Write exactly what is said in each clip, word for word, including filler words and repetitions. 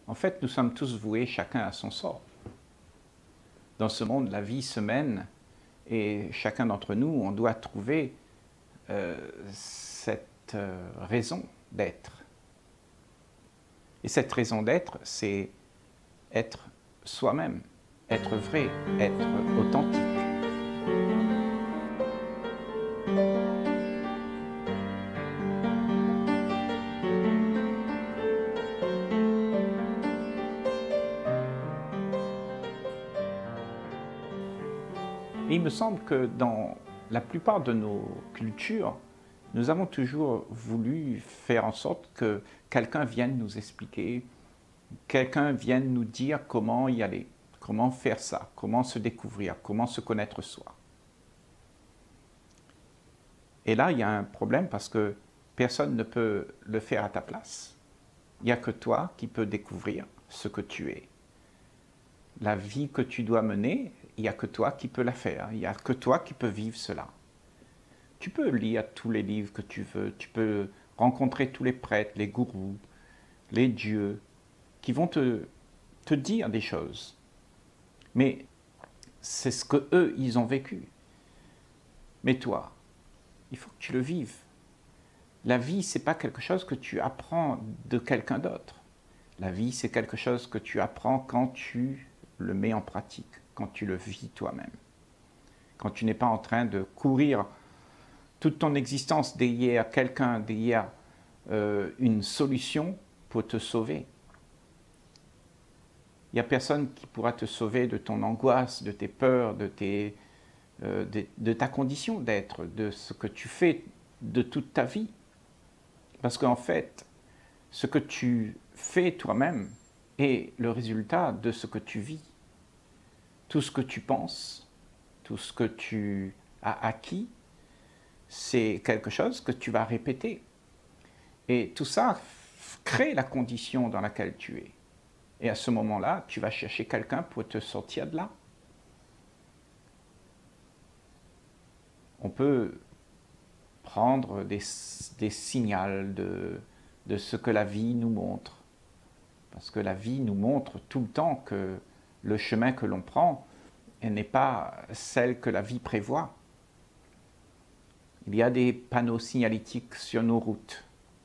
En fait, nous sommes tous voués chacun à son sort. Dans ce monde, la vie se mène et chacun d'entre nous, on doit trouver euh, cette euh, raison d'être. Et cette raison d'être, c'est être soi-même, être vrai, être authentique. Et il me semble que dans la plupart de nos cultures, nous avons toujours voulu faire en sorte que quelqu'un vienne nous expliquer, quelqu'un vienne nous dire comment y aller, comment faire ça, comment se découvrir, comment se connaître soi. Et là, il y a un problème parce que personne ne peut le faire à ta place. Il n'y a que toi qui peux découvrir ce que tu es. La vie que tu dois mener, il n'y a que toi qui peux la faire, il n'y a que toi qui peux vivre cela. Tu peux lire tous les livres que tu veux, tu peux rencontrer tous les prêtres, les gourous, les dieux, qui vont te, te dire des choses. Mais c'est ce qu'eux, ils ont vécu. Mais toi, il faut que tu le vives. La vie, ce n'est pas quelque chose que tu apprends de quelqu'un d'autre. La vie, c'est quelque chose que tu apprends quand tu le mets en pratique, quand tu le vis toi-même. Quand tu n'es pas en train de courir toute ton existence derrière quelqu'un, derrière euh, une solution pour te sauver. Il n'y a personne qui pourra te sauver de ton angoisse, de tes peurs, de, tes, euh, de, de ta condition d'être, de ce que tu fais de toute ta vie. Parce qu'en fait, ce que tu fais toi-même est le résultat de ce que tu vis. Tout ce que tu penses, tout ce que tu as acquis, c'est quelque chose que tu vas répéter. Et tout ça crée la condition dans laquelle tu es. Et à ce moment-là, tu vas chercher quelqu'un pour te sortir de là. On peut prendre des, des signaux de, de ce que la vie nous montre. Parce que la vie nous montre tout le temps que le chemin que l'on prend n'est pas celle que la vie prévoit. Il y a des panneaux signalétiques sur nos routes.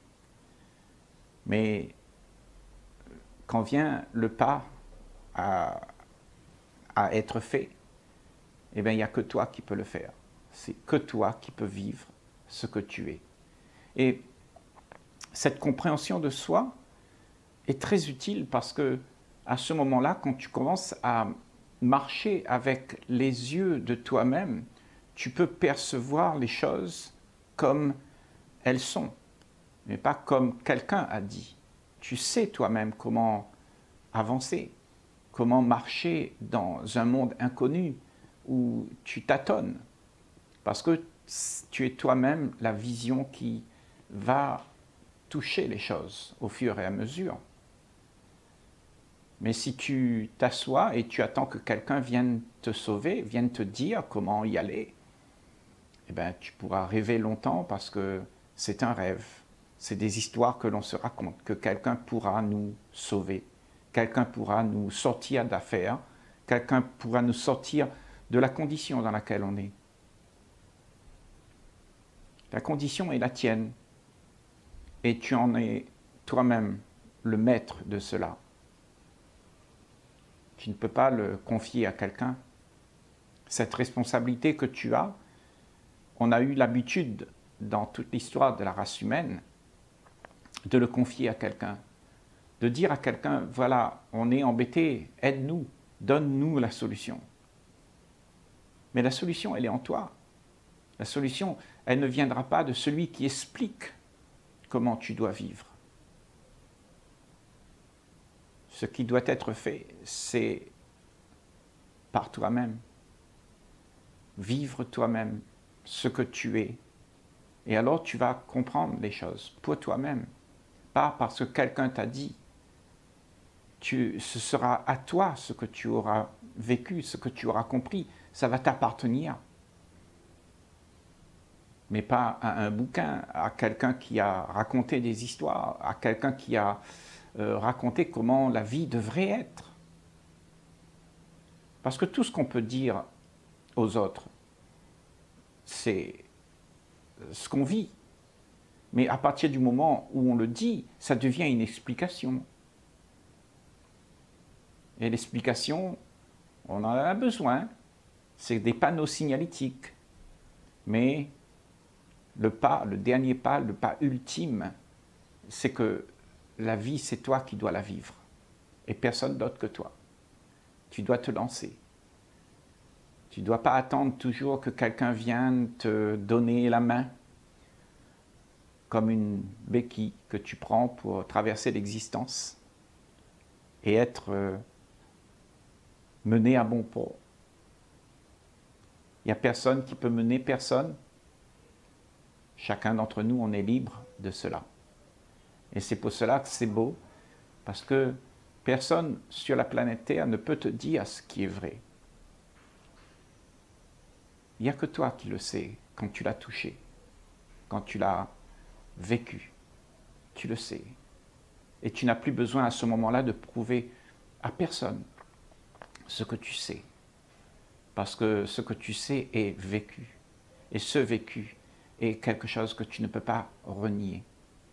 Mais quand vient le pas à, à être fait, eh bien, il n'y a que toi qui peux le faire. C'est que toi qui peux vivre ce que tu es. Et cette compréhension de soi est très utile parce que à ce moment-là, quand tu commences à marcher avec les yeux de toi-même, tu peux percevoir les choses comme elles sont, mais pas comme quelqu'un a dit. Tu sais toi-même comment avancer, comment marcher dans un monde inconnu où tu tâtonnes, parce que tu es toi-même la vision qui va toucher les choses au fur et à mesure. Mais si tu t'assois et tu attends que quelqu'un vienne te sauver, vienne te dire comment y aller, eh bien, tu pourras rêver longtemps parce que c'est un rêve. C'est des histoires que l'on se raconte, que quelqu'un pourra nous sauver, quelqu'un pourra nous sortir d'affaires, quelqu'un pourra nous sortir de la condition dans laquelle on est. La condition est la tienne et tu en es toi-même le maître de cela. Tu ne peux pas le confier à quelqu'un. Cette responsabilité que tu as, on a eu l'habitude dans toute l'histoire de la race humaine de le confier à quelqu'un, de dire à quelqu'un, voilà, on est embêté, aide-nous, donne-nous la solution. Mais la solution, elle est en toi. La solution, elle ne viendra pas de celui qui explique comment tu dois vivre. Ce qui doit être fait, c'est par toi-même. Vivre toi-même ce que tu es. Et alors tu vas comprendre les choses pour toi-même. Pas parce que quelqu'un t'a dit. Tu, ce sera à toi ce que tu auras vécu, ce que tu auras compris. Ça va t'appartenir. Mais pas à un bouquin, à quelqu'un qui a raconté des histoires, à quelqu'un qui a euh, raconter comment la vie devrait être. Parce que tout ce qu'on peut dire aux autres, c'est ce qu'on vit. Mais à partir du moment où on le dit, ça devient une explication. Et l'explication, on en a besoin, c'est des panneaux signalétiques. Mais le pas, le dernier pas, le pas ultime, c'est que la vie, c'est toi qui dois la vivre. Et personne d'autre que toi. Tu dois te lancer. Tu ne dois pas attendre toujours que quelqu'un vienne te donner la main, comme une béquille que tu prends pour traverser l'existence et être euh, mené à bon port. Il n'y a personne qui peut mener personne. Chacun d'entre nous, on est libre de cela. Et c'est pour cela que c'est beau, parce que personne sur la planète Terre ne peut te dire ce qui est vrai. Il n'y a que toi qui le sais quand tu l'as touché, quand tu l'as vécu. Tu le sais. Et tu n'as plus besoin à ce moment-là de prouver à personne ce que tu sais. Parce que ce que tu sais est vécu. Et ce vécu est quelque chose que tu ne peux pas renier.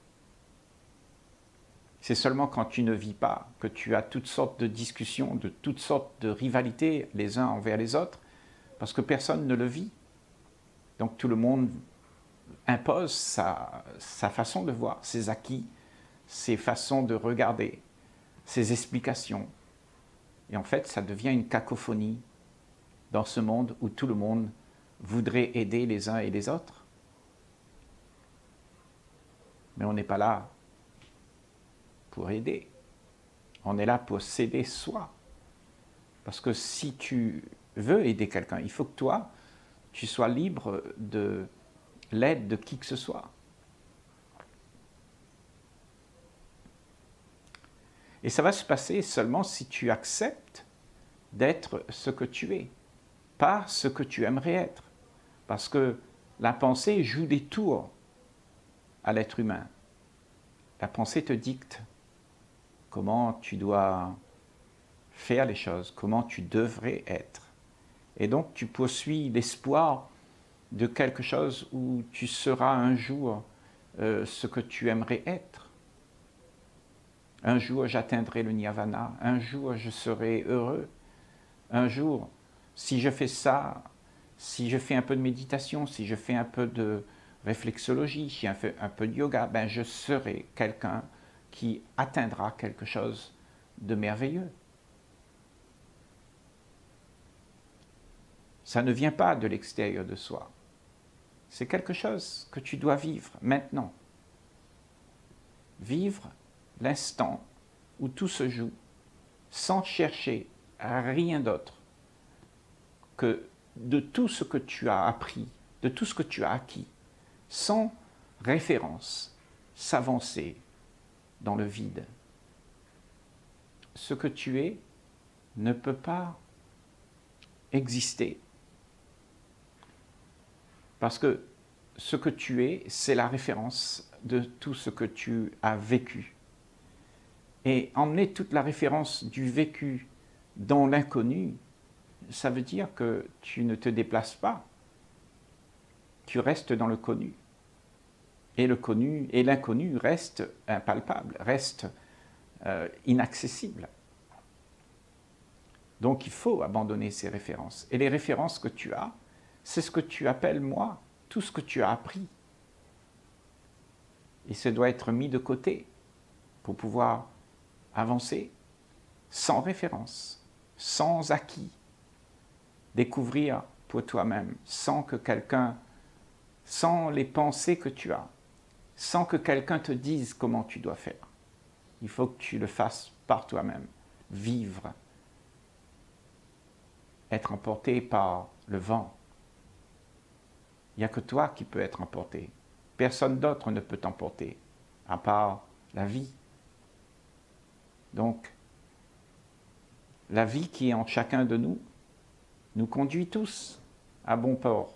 C'est seulement quand tu ne vis pas que tu as toutes sortes de discussions, de toutes sortes de rivalités les uns envers les autres, parce que personne ne le vit. Donc tout le monde impose sa, sa façon de voir, ses acquis, ses façons de regarder, ses explications. Et en fait, ça devient une cacophonie dans ce monde où tout le monde voudrait aider les uns et les autres. Mais on n'est pas là pour aider. On est là pour s'aider soi. Parce que si tu veux aider quelqu'un, il faut que toi, tu sois libre de l'aide de qui que ce soit. Et ça va se passer seulement si tu acceptes d'être ce que tu es, pas ce que tu aimerais être. Parce que la pensée joue des tours à l'être humain. La pensée te dicte comment tu dois faire les choses, comment tu devrais être. Et donc tu poursuis l'espoir de quelque chose où tu seras un jour euh, ce que tu aimerais être. Un jour j'atteindrai le nirvana, un jour je serai heureux, un jour si je fais ça, si je fais un peu de méditation, si je fais un peu de réflexologie, si je fais un peu de yoga, ben je serai quelqu'un qui atteindra quelque chose de merveilleux. Ça ne vient pas de l'extérieur de soi. C'est quelque chose que tu dois vivre maintenant. Vivre l'instant où tout se joue, sans chercher à rien d'autre que de tout ce que tu as appris, de tout ce que tu as acquis, sans référence, s'avancer dans le vide. Ce que tu es ne peut pas exister. Parce que ce que tu es, c'est la référence de tout ce que tu as vécu. Et emmener toute la référence du vécu dans l'inconnu, ça veut dire que tu ne te déplaces pas. Tu restes dans le connu. Et le connu et l'inconnu restent impalpables, restent euh, inaccessibles. Donc il faut abandonner ces références. Et les références que tu as, c'est ce que tu appelles moi, tout ce que tu as appris. Et ça doit être mis de côté pour pouvoir avancer sans référence, sans acquis, découvrir pour toi-même, sans que quelqu'un, sans les pensées que tu as, sans que quelqu'un te dise comment tu dois faire. Il faut que tu le fasses par toi-même, vivre, être emporté par le vent. Il n'y a que toi qui peux être emporté. Personne d'autre ne peut t'emporter, à part la vie. Donc, la vie qui est en chacun de nous, nous conduit tous à bon port.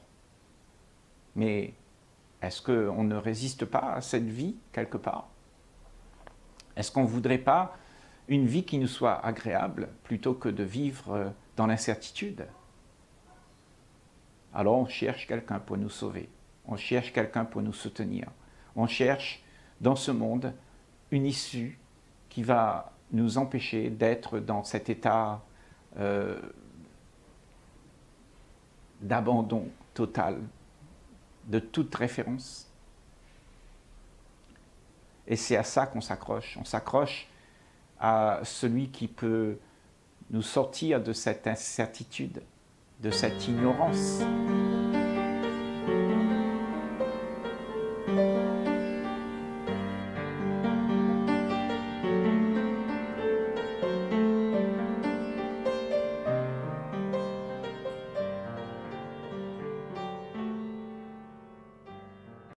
Mais est-ce qu'on ne résiste pas à cette vie quelque part? Est-ce qu'on ne voudrait pas une vie qui nous soit agréable plutôt que de vivre dans l'incertitude? Alors on cherche quelqu'un pour nous sauver, on cherche quelqu'un pour nous soutenir, on cherche dans ce monde une issue qui va nous empêcher d'être dans cet état euh, d'abandon total de toute référence. Et c'est à ça qu'on s'accroche. On s'accroche à celui qui peut nous sortir de cette incertitude, de cette ignorance,